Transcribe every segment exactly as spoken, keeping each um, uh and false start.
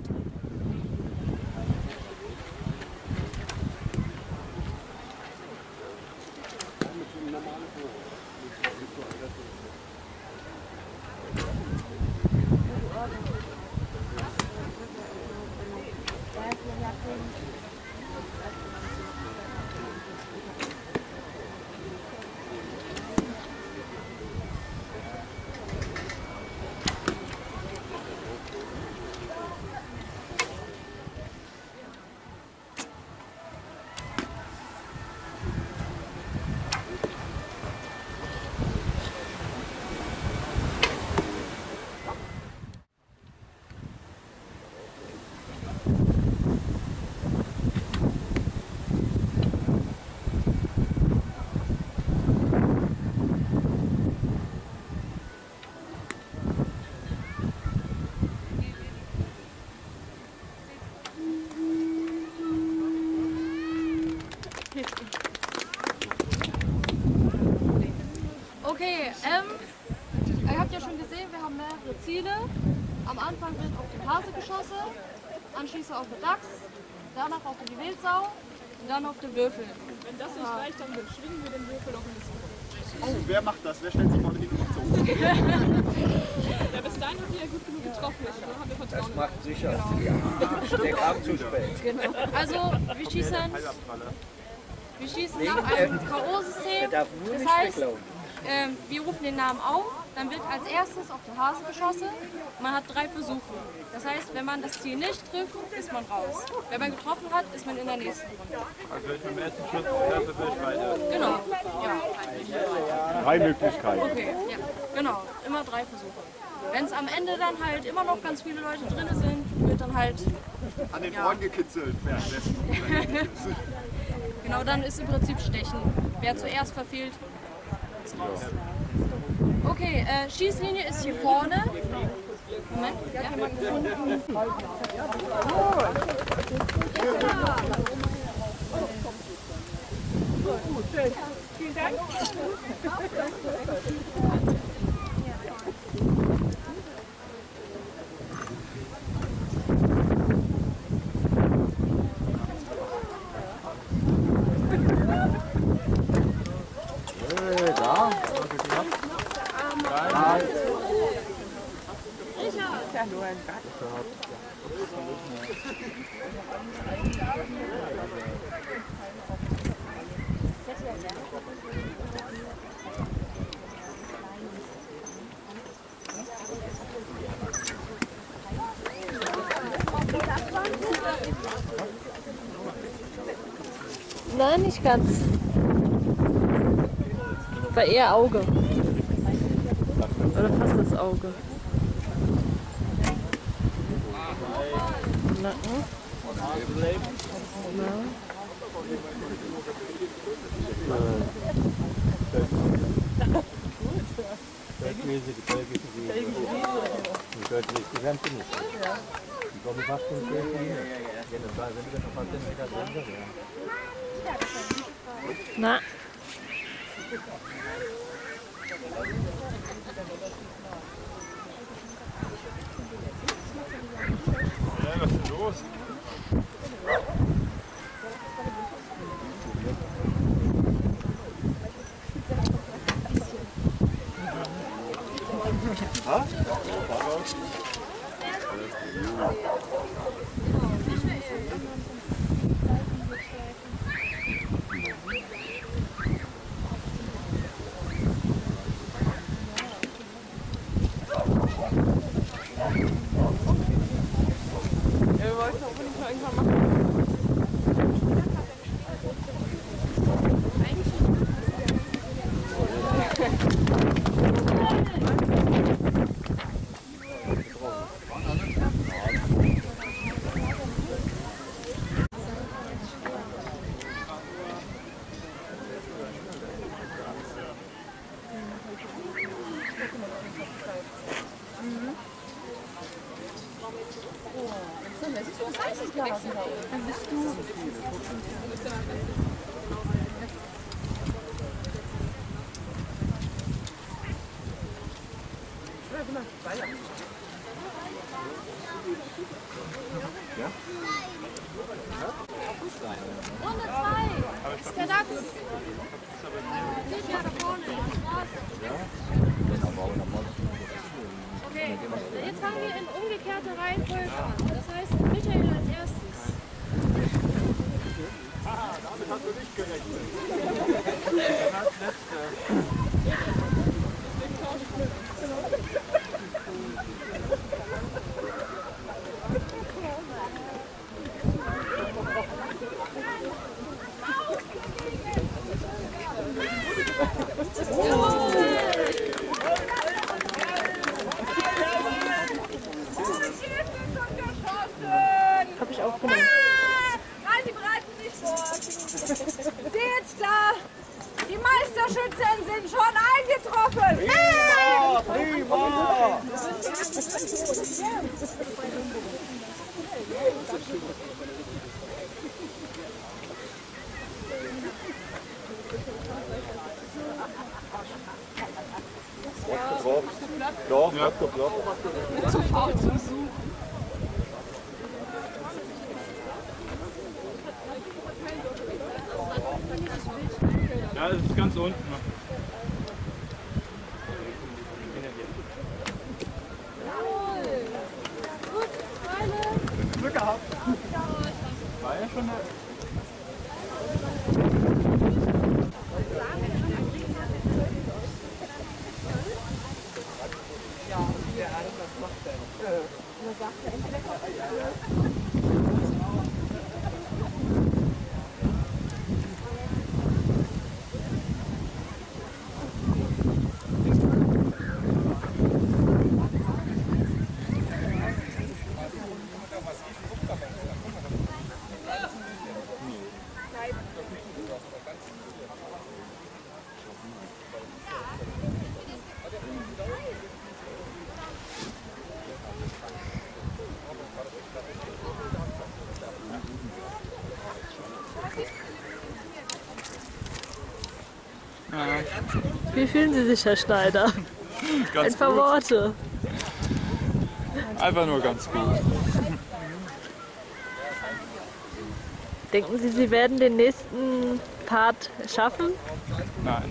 Okay, ähm, ihr habt ja schon gesehen, wir haben mehrere Ziele. Am Anfang wird auf den Hase geschossen, anschließend auf den Dachs, danach auf die Wildsau und dann auf den Würfel. Wenn das nicht ja. reicht, dann schwingen wir den Würfel noch ein bisschen. Oh, wer macht das? Wer stellt sich vorne die Luft zu? Ja, bis dahin habt ihr ja gut genug getroffen. Also haben wir Vertrauen. Das macht sicher. Genau. Ja, der kam zu spät. Genau. Also, wir schießen, wir schießen nach einem K O-System. darf nur Das nicht heißt, weglaufen. ähm, wir rufen den Namen auf, dann wird als erstes auf den Hase geschossen. Man hat drei Versuche. Das heißt, wenn man das Ziel nicht trifft, ist man raus. Wenn man getroffen hat, ist man in der nächsten Runde. Also ich beim ersten Schuss treffe, bin ich weiter. Genau. Ja. Drei Möglichkeiten. Okay, ja. Genau. Immer drei Versuche. Wenn es am Ende dann halt immer noch ganz viele Leute drin sind, wird dann halt... An den ja. Ohren gekitzelt währenddessen. Genau, dann ist im Prinzip Stechen. Wer zuerst verfehlt, ist raus. Okay, äh, Schießlinie ist hier vorne. Moment, ja. Vielen Dank. Nein, nicht ganz. War eher Auge. Oder fast das Auge. Nacken. Ja. Feldmäßige, belgische Wiese. Die göttliche gesamte nicht. Die kommen fast in die Kirche hin. Ja, das war, wenn du das noch fast in der Grenze wäre. Na. Ja, was ist denn los? Ha? Wir wollten unbedingt mal irgendwann machen. Dann bist du. Runde zwei. Ist der Dachs. Nicht ja da vorne. Okay, jetzt fangen wir in umgekehrte Reihenfolge an. Das heißt, Michael als erstes. Haha, damit hast du nicht gerechnet. Als letzter. Hab ich aufgenommen. Nein, die bereiten sich vor. Seht da! Die Meisterschützen sind schon eingetroffen! Prima! Prima! Doch, ja, geklappt. Zu faul zum Suchen. Ja, das ist ganz unten. Gut, Freunde. Glück gehabt. War ja schon eine... Wie fühlen Sie sich, Herr Schneider? Ganz Ein paar gut. Worte. Einfach nur ganz gut. Denken Sie, Sie werden den nächsten Part schaffen? Nein.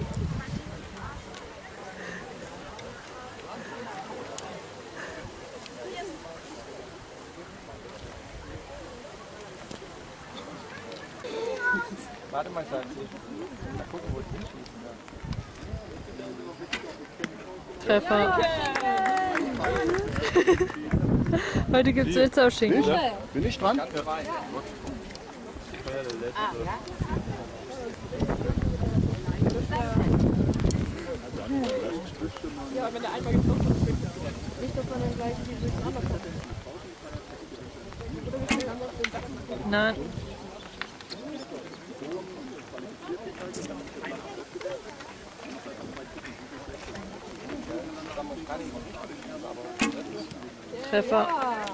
Warte mal, Schatzi. Mal gucken, wo ich hinschießen kann. Treffer. Heute gibt es Wildsauschinken. Bin ich dran? Ja. Ja, wenn der einmal getroffen ist, kriegt er. Nicht, dass man dann gleich die durcheinander kommt. Nein. Treffer.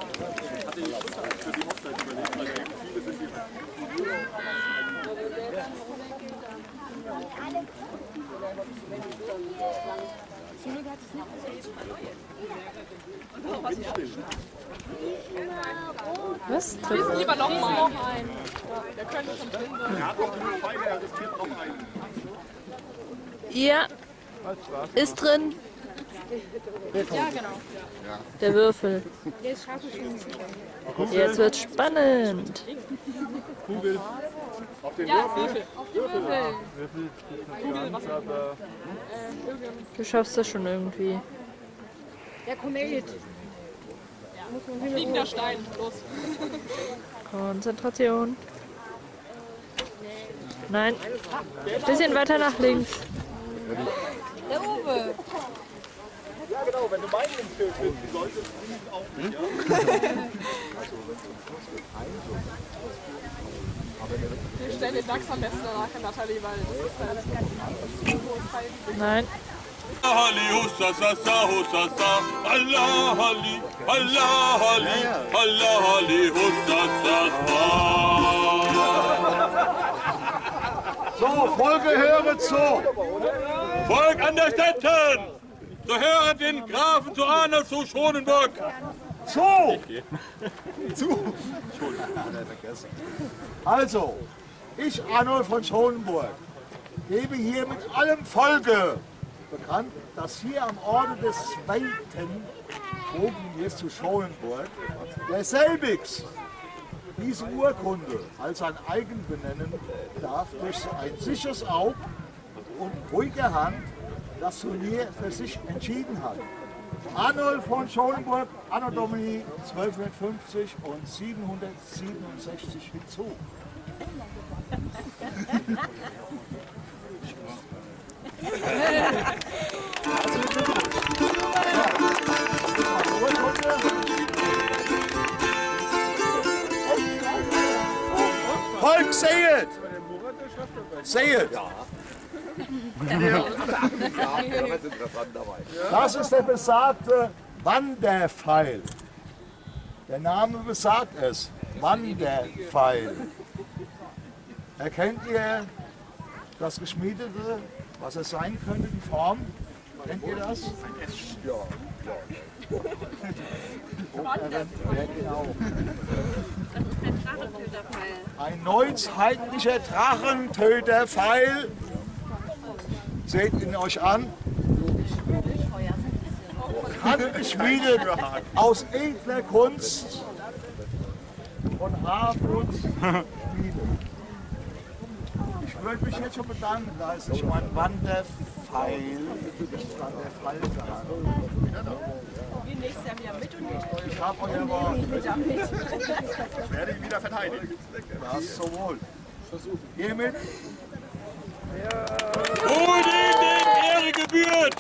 Was? Treffer. Lieber noch mal. Der könnte schon drin sein. Er hat noch eine Feige, er riskiert noch einen. Ja, ist drin. Ja, genau. Der Würfel. Jetzt schaffe ich schon sicher. Jetzt wird's spannend. Kugel. Auf den Ja, Würfel. Würfel. Auf die Würfel. Würfel ist nicht ganz, aber... Du schaffst das schon irgendwie. Ja, komm mit. Fliegender Stein. Los. Konzentration. Nein. Bisschen weiter nach links. Der Uwe. Ja genau, wenn du meinen im Schild bist, die Leute fliegen auch nicht. Ja? Wir stellen den Dachs am besten danach, Nathalie, weil das ist halt... Nein. Ali hussasasa hussasa Allah Ali Allah Ali Allah Ali hussasasa. So, Folge höre zu! Volk an der Stätten! so höret den Grafen zu Arnold zu Schonenburg. So! Zu! Also, ich, Arnold von Schonenburg, gebe hier mit allem Volke bekannt, dass hier am Orte des Zweiten, oben jetzt zu Schonenburg, der selbigst diese Urkunde als sein eigen benennen darf, durch ein sicheres Auge und ruhige Hand das Turnier für sich entschieden hat. Arnold von Schonenburg, Anno Domini zwölfhundertfünfzig und siebenhundertsiebenundsechzig hinzu. Volk, sehet! Sehet! Das ist der besagte Wanderpfeil. Der Name besagt es, Wanderpfeil. Erkennt ihr das Geschmiedete, was es sein könnte, die Form? Kennt ihr das? Ja. Ja, genau. Ein neuheitlicher Drachentöterpfeil. Seht ihn euch an. Handgeschmiedet aus edler Kunst von Hartmut Schmiede. Ich würde mich jetzt schon bedanken, da ist nicht mein Wanderpfeil, nicht Wanderpfeil gehandelt. Wir nächstes Jahr wieder mit und nicht. Ich habe euer Wort. Ich werde ihn wieder verteidigen. Das sowohl. Hiermit. Wo die Ehre gebührt!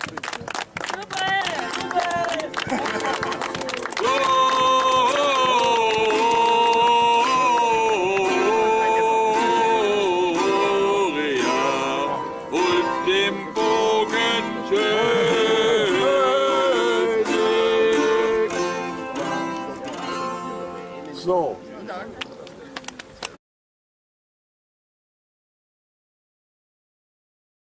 Gloria und dem Bogen schön. So.